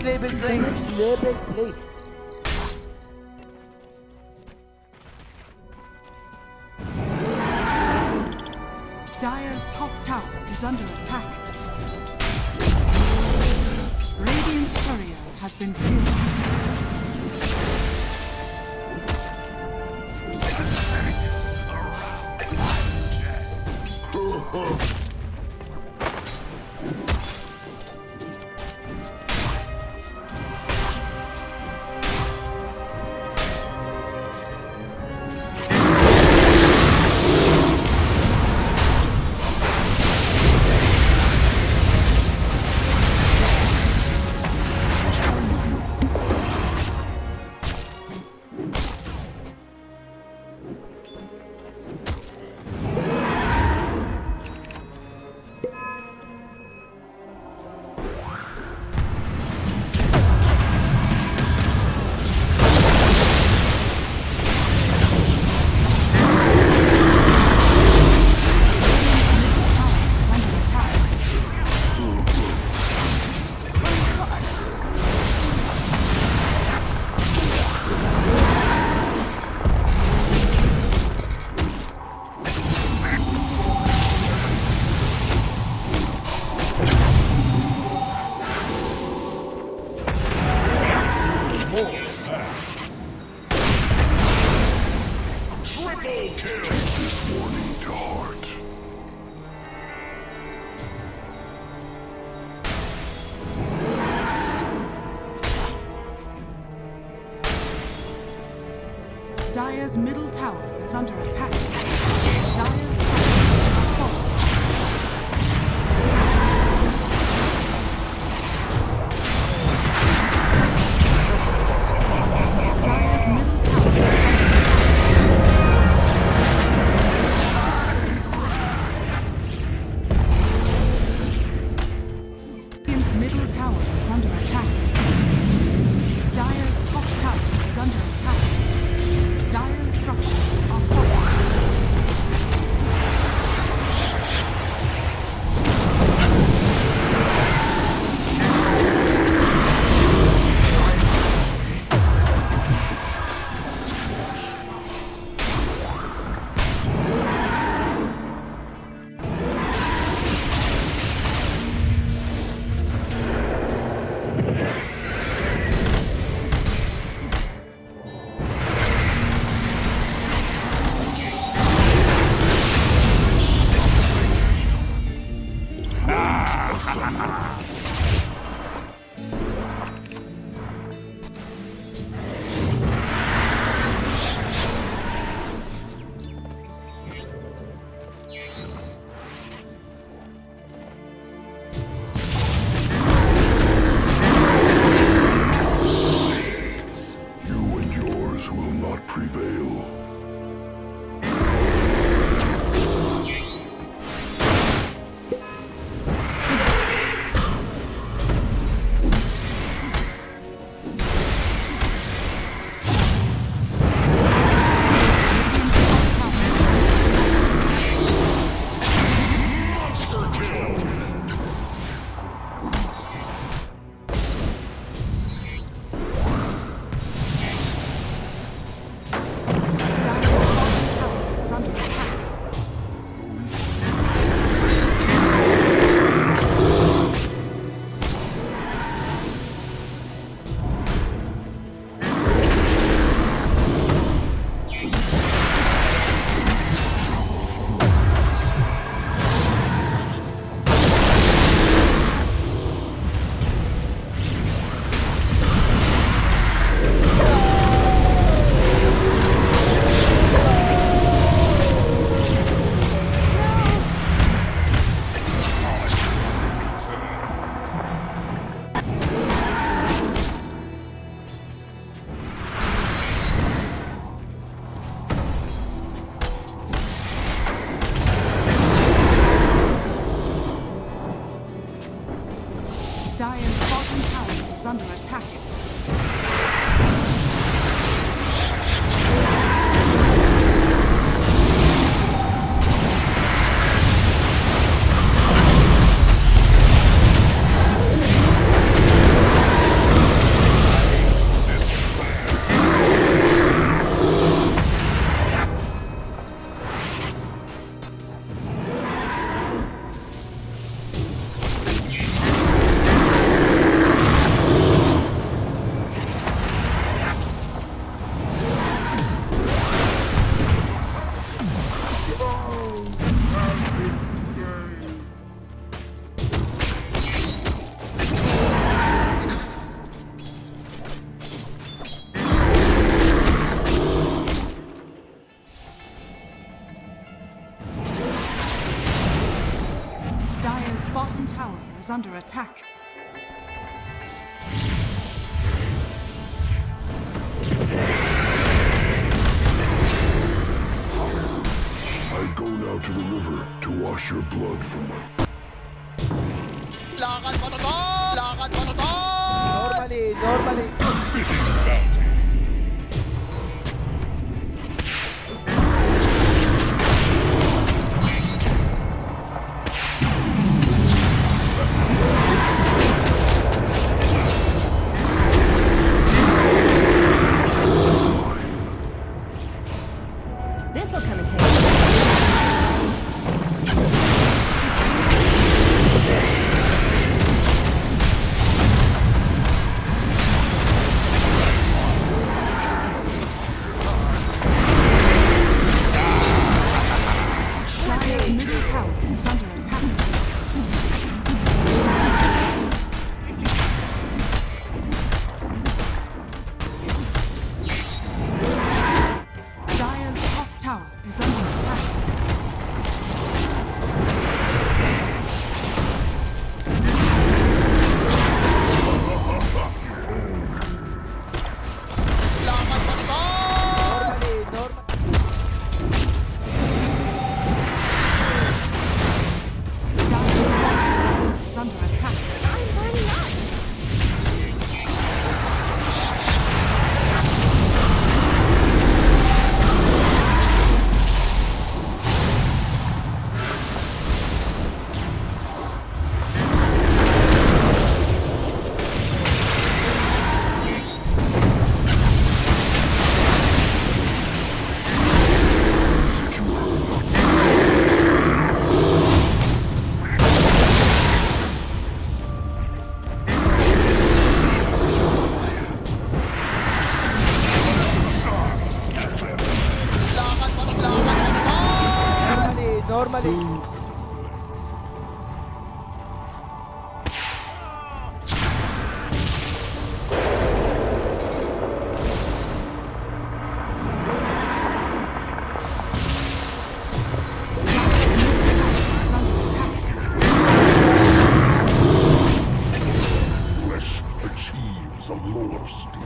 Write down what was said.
level play. Next level play. Dire's top tower is under attack. Radiant's courier has been killed. Dire's middle tower is under attack. Dire's structures are falling. Dire's middle tower is under attack. Radiant's middle tower is under attack. Dire's top tower is under attack. Dire's structures are fortified. Dire's bottom tower is under attack. tower is under attack. I go now to the river to wash your blood from my... Normally. This'll come in handy. Dire's middle tower is under attack. Dire's top tower is under attack. Dire's bottom tower is under attack. I'm burning up. Normally. Is under attack. Flesh achieves a lower state.